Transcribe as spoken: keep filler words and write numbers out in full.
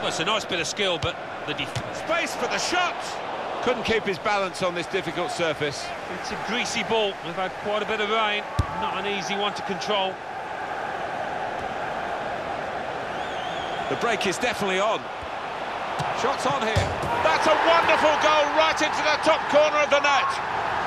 Well, it's a nice bit of skill, but the def Space for the shot! Couldn't keep his balance on this difficult surface. It's a greasy ball. We've had quite a bit of rain. Not an easy one to control. The break is definitely on. Shots on here. That's a wonderful goal right into the top corner of the net.